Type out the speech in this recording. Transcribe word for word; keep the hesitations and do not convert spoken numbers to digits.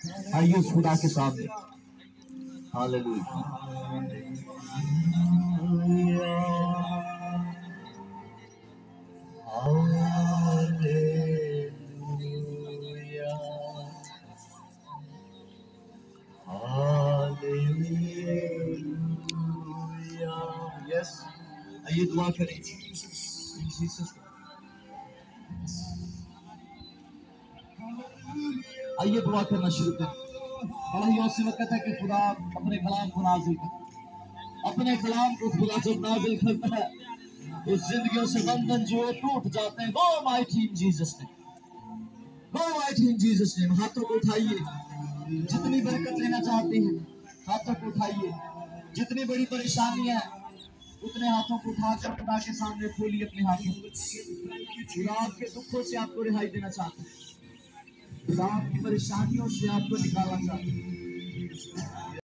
आइए उस खुदा के सामने। हालेलुया। यस, आइए दुआ करें। आइए दुआ करना शुरू करें। बड़ा ही औसम वक्त है कि खुदा अपने कलाम को नाजिल कर, अपने कलाम को खुदा जब नाजिल करता है तो जिंदगियों से बंधन जो टूट जाते हैं। Go mighty in Jesus name, go mighty in Jesus name. हाथों को उठाइए, जितनी बरकत लेना चाहते हैं हाथों को उठाइए। जितनी बड़ी परेशानी है उतने हाथों को उठाकर खुदा के सामने खोलिए अपने हाथों। खुदा आपके दुखों से आपको रिहाई देना चाहता है, खुदा आपकी परेशानियों से आपको निकालना चाहता है।